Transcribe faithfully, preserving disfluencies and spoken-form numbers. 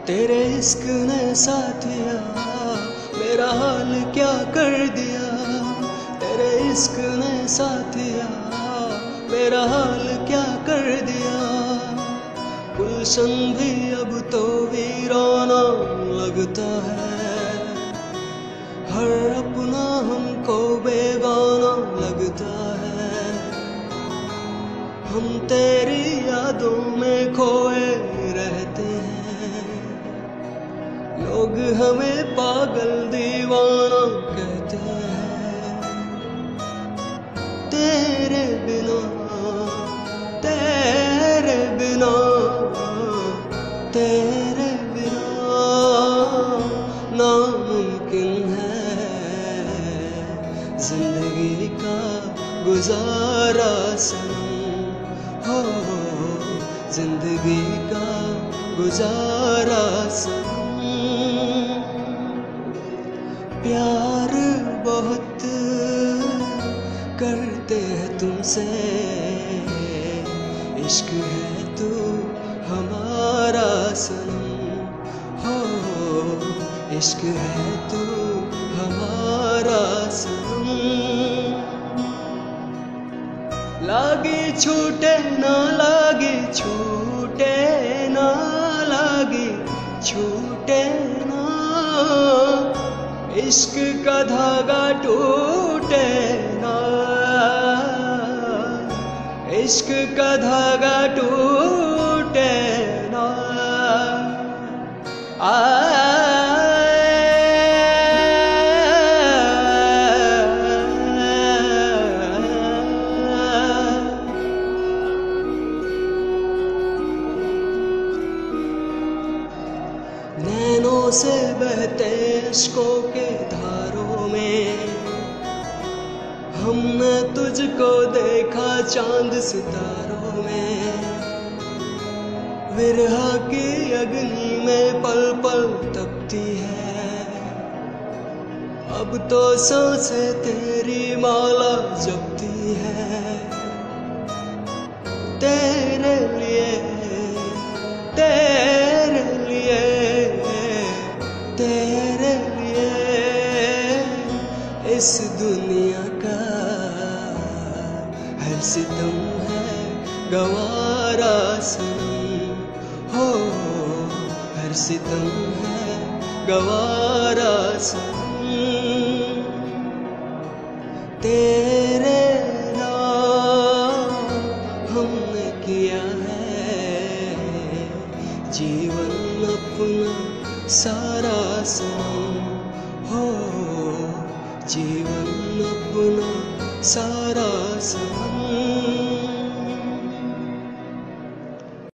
तेरे इश्क ने साथिया मेरा हाल क्या कर दिया। तेरे इश्क ने साथिया मेरा हाल क्या कर दिया। गुलशन भी अब तो वीराना लगता है। हर अपना हमको बेगाना लगता है। हम तेरी यादों में खोए रहते हैं। लोग हमें पागल दीवाना कहते हैं। तेरे बिना तेरे बिना तेरे बिना नामुमकिन है जिंदगी का गुजारा सनम। हो जिंदगी का गुजारा सनम। प्यार बहुत करते हैं तुमसे। इश्क है तू हमारा सनम। हो इश्क है तू हमारा सनम। लागे छूटे ना लागे छूटे ना लागे छूटे ना। इश्क का धागा टूटे ना। इश्क का धागा टूटे ना। आ नैनों से बहते इश्कों के धारों में हमने तुझको देखा चांद सितारों में। विरह की अग्नि में पल पल तपती है। अब तो सांसें तेरी माला जपती है। तेरे लिए तेरे लिए तेरे लिए इस दुनिया का हर सितम है गवारा सनम। हो हर सितम है गवारा सनम। तेरे नाम हमने किया है जीवन अपना सारा सनम। हो जीवन अपना सारा सनम।